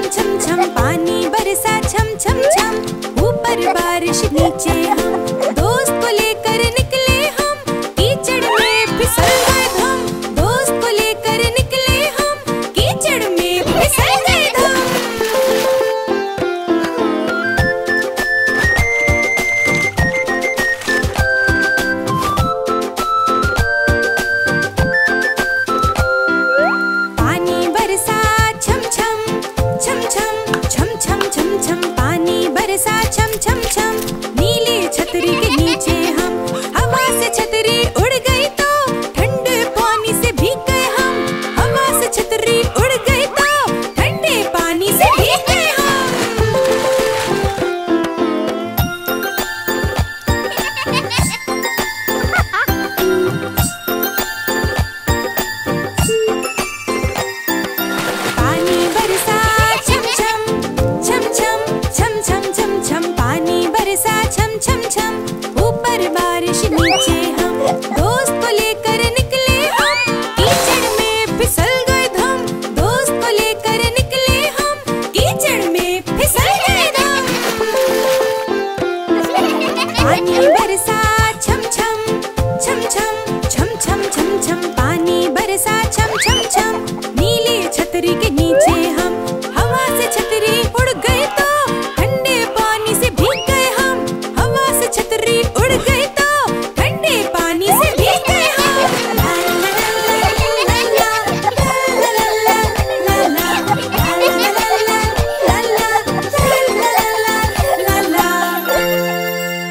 छम छम पानी बरसा छम छम छम, ऊपर बारिश नीचे हम, दोस्त को लेकर निकले हम, कीचड़ में फिसल गए हम, दोस्त को लेकर निकले हम, कीचड़ में फिसल गए हम। पानी बरसा छम छम छम छम छम छम छम छम, पानी बरसा छम छम छम, नीली छतरी के नीचे हम, हवा से छतरी उड़ गई तो ठंडे पानी से भीग गए हम, हवा से छतरी उड़ गई तो ठंडे पानी से भीग गए हम। पानी बरसा छम छम छम छम छम छम छम छम, पानी बरसा छम छम छम, ऊपर बारिश नीचे हम, दोस्त को लेकर निकले हम, कीचड़ में फिसल गए हम, दोस्त को लेकर निकले हम, कीचड़ में फिसल गए हम। पानी बरसा छम छम छम छम छम छम छम छम, पानी बरसा छम छम छम, नीली छतरी के नीचे हम, हवा से छतरी उड़ गई तो ठंडे पानी से भीग गए हम, हवा से छतरी उड़ गई तो ठंडे पानी से भीग गए हम। ला ला ला ला ला ला ला ला ला ला ला ला ला ला।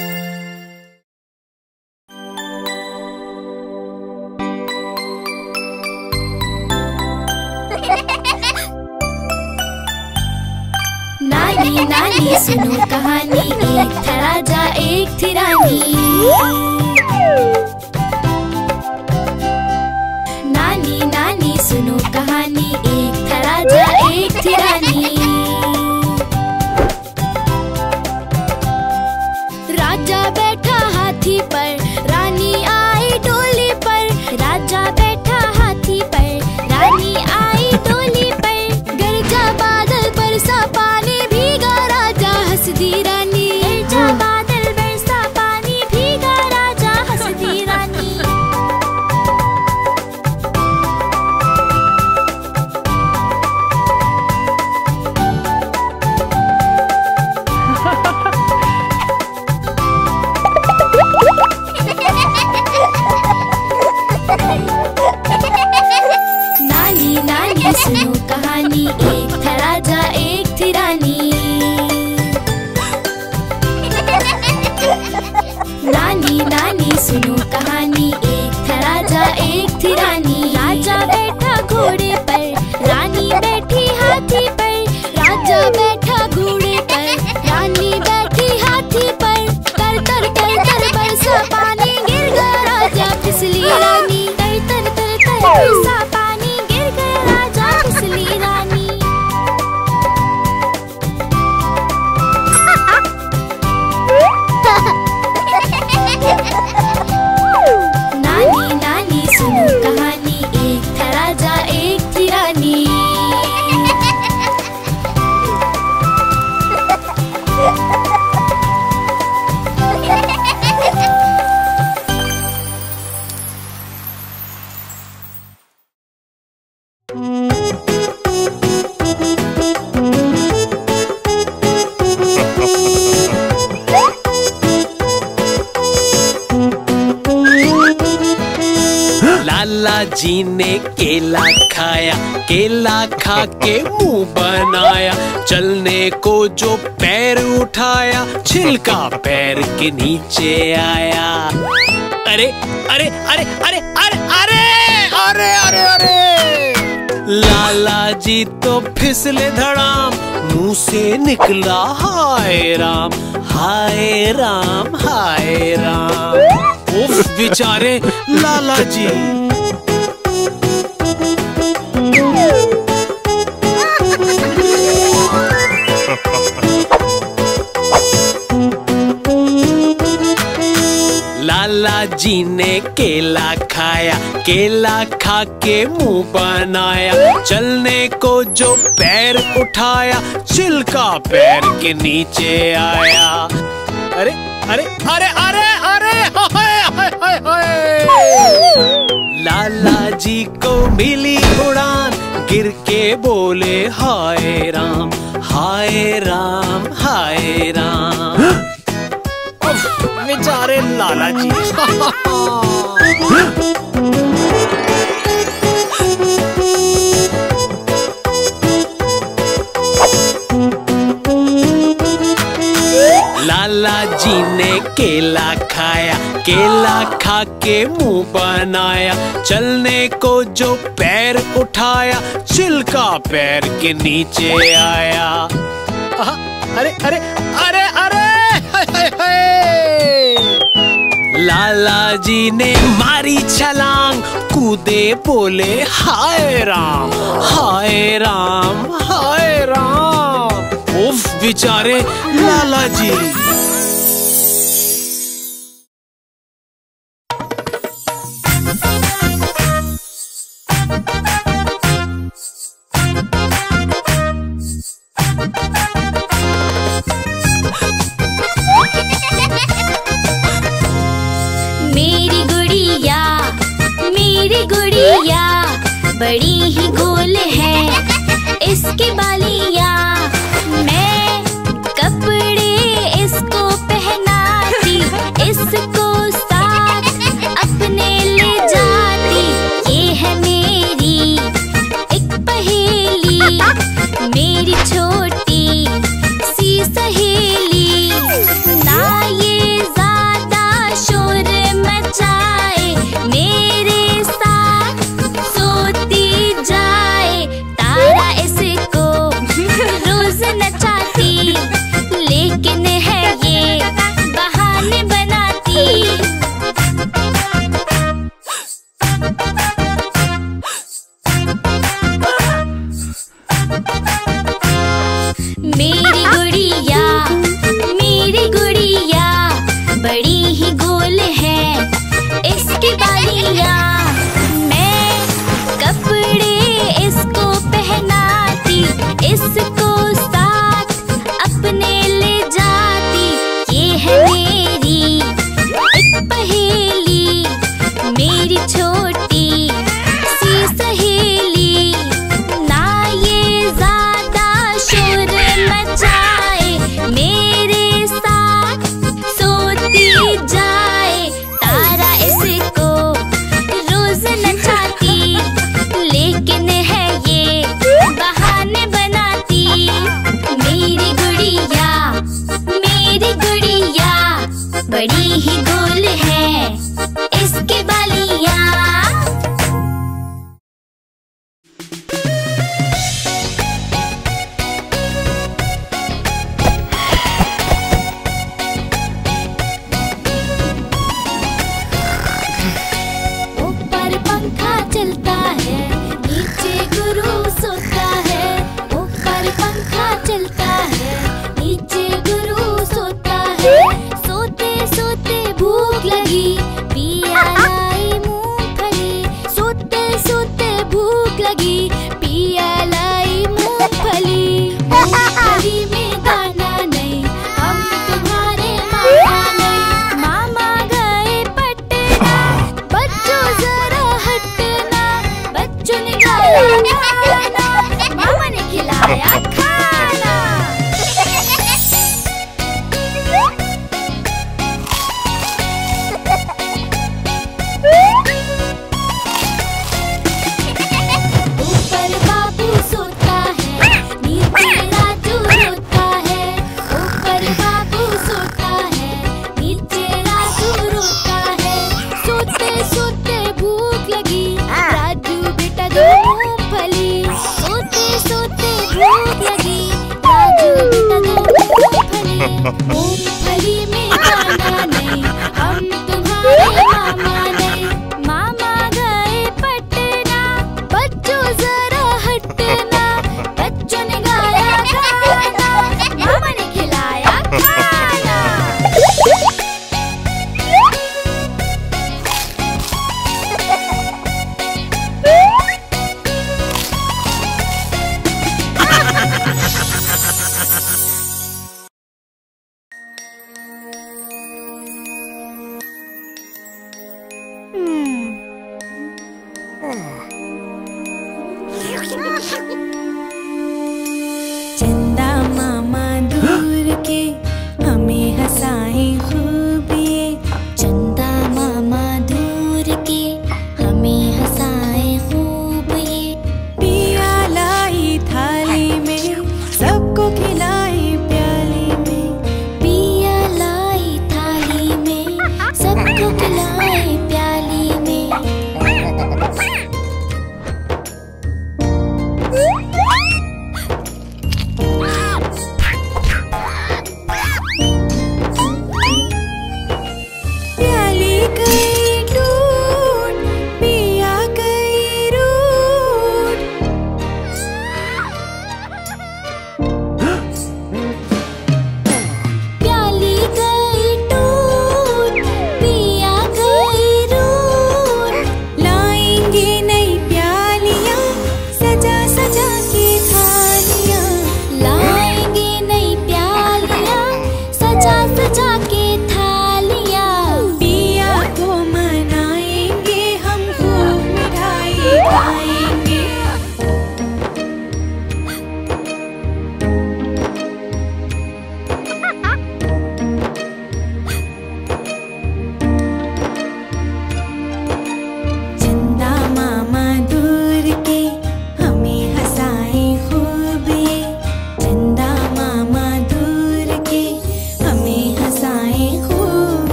नानी नानी सुनो कहानी, एक था राजा एक थी रानी। नानी नानी सुनो कहानी, एक था राजा एक थी रानी। राजा बैठा हाथी पर, रानी आई डोली पर, राजा बैठा हाथी पर, रानी आई डोली पर, गरजा बादल बरसा पानी भीगा राजा हंसदी रानी, गरजा बादल बरसा पानी भीगा राजा हंसदी रानी। नानी नानी सुनो कहानी, एक था राजा एक थी रानी। नानी नानी सुनो कहानी, एक था राजा एक थी रानी। राजा बैठा घोड़े पर, रानी बैठी हाथी पर, राजा बैठा घोड़े पर, रानी बैठी हाथी पर, तर तर तर तर बरसा पानी गिर गया राजा फिसली रानी, तर तर तर तर बरसा पानी गिर गया राजा फिसली रानी। नानी नानी सुनो कहानी, एक था राजा एक थी रानी। लाला जी ने केला खाया, केला खा के मुंह बनाया, चलने को जो पैर उठाया, छिलका पैर के नीचे आया। अरे अरे अरे अरे अरे अरे अरे अरे अरे, लाला जी तो फिसले धड़ाम, मुंह से निकला हाय राम हाय राम हाय राम। उफ बेचारे लाला जी। लाला जी ने केला खाया, केला खा के मुंह बनाया, चलने को जो पैर उठाया, छिलका पैर के नीचे आया। अरे अरे अरे अरे अरे हाय हाय हाय हाय। लाला जी को मिली उड़ान, गिर के बोले हाय राम हाय राम हाय राम। बेचारे लाला जी। लाला जी ने केला खाया, केला खा के मुंह बनाया, चलने को जो पैर उठाया, छिलका पैर के नीचे आया। अरे अरे अरे अरे हाय हाय हाय। लाला जी ने मारी छलांग, कूदे बोले हाय राम हाय राम हाय राम। उफ बेचारे लाला जी। मेरी गुड़िया बड़ी ही गोल है, इसकी बालियाँ